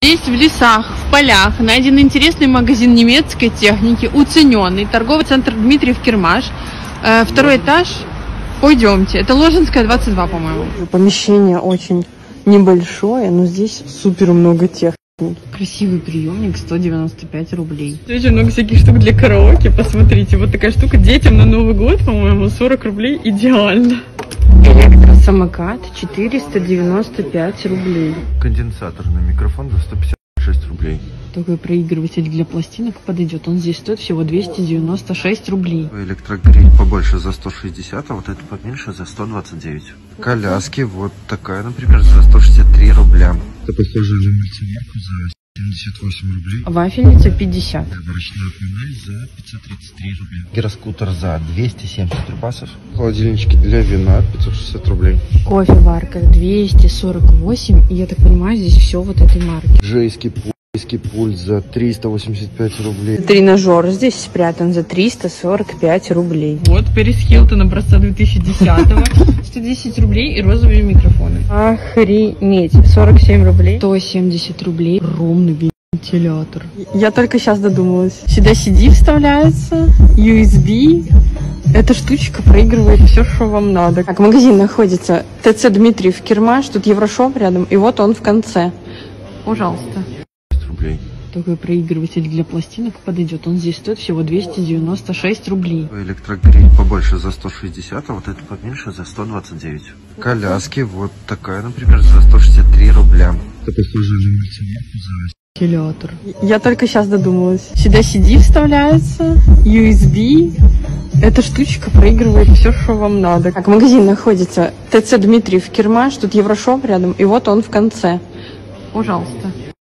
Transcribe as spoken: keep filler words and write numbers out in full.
Здесь в лесах, в полях найден интересный магазин немецкой техники, уцененный. Торговый центр Дмитриев Кирмаш. Э, второй этаж. Пойдемте. Это Ложинская, двадцать два, по-моему. Помещение очень небольшое, но здесь супер много техники. Красивый приемник, сто девяносто пять рублей. Очень много всяких штук для караоке. Посмотрите, вот такая штука детям на Новый год, по-моему, сорок рублей идеально. Электросамокат четыреста девяносто пять рублей. Конденсаторный микрофон за сто пятьдесят шесть рублей. Такой проигрыватель для пластинок подойдет. Он здесь стоит всего двести девяносто шесть рублей. Электрогриль побольше за сто шестьдесят, а вот это поменьше за сто двадцать девять. Коляски вот такая, например, за сто шестьдесят три рубля. Это похоже на мультиварку за семьдесят восемь рублей. Вафельница пятьдесят. Ручная панель за пятьсот тридцать три рубля. Гироскутер за двести семьдесят рубасов. Холодильнички для вина пятьсот шестьдесят рублей. Кофеварка двести сорок восемь. И я так понимаю, здесь все вот этой марки. Жейский пульт. Пульт за триста восемьдесят пять рублей. Тренажер здесь спрятан за триста сорок пять рублей. Вот Пэрис Хилтон образца две тысячи десятого. сто десять рублей и розовые микрофоны. Охренеть. сорок семь рублей. сто семьдесят рублей. Ровный вентилятор. Я только сейчас додумалась. Сюда си ди вставляется, ю эс би. Эта штучка проигрывает все, что вам надо. Так, магазин находится ТЦ Дмитриев Кирмаш. Тут Еврошоп рядом. И вот он в конце. Пожалуйста. Такой проигрыватель для пластинок подойдет. Он здесь стоит всего двести девяносто шесть рублей. Электрогриль побольше за сто шестьдесят, а вот это поменьше за сто двадцать девять. Коляски вот такая, например, за сто шестьдесят три рубля. Это похоже на мультиварку за вентилятор. Я только сейчас додумалась. Сюда си ди вставляется, ю эс би. Эта штучка проигрывает все, что вам надо. Так, магазин находится ТЦ Дмитриев Кирмаш. Тут Еврошоп рядом. И вот он в конце. Пожалуйста.